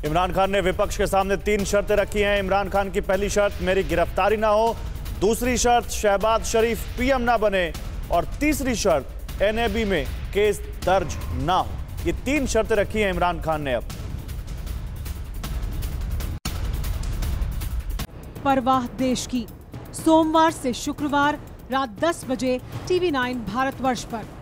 इमरान खान ने विपक्ष के सामने 3 शर्तें रखी हैं। इमरान खान की पहली शर्त मेरी गिरफ्तारी ना हो, दूसरी शर्त शहबाज शरीफ पीएम ना बने और तीसरी शर्त एनएबी में केस दर्ज ना हो। ये 3 शर्तें रखी हैं इमरान खान ने। अब परवाह देश की, सोमवार से शुक्रवार रात 10 बजे TV9 भारतवर्ष पर।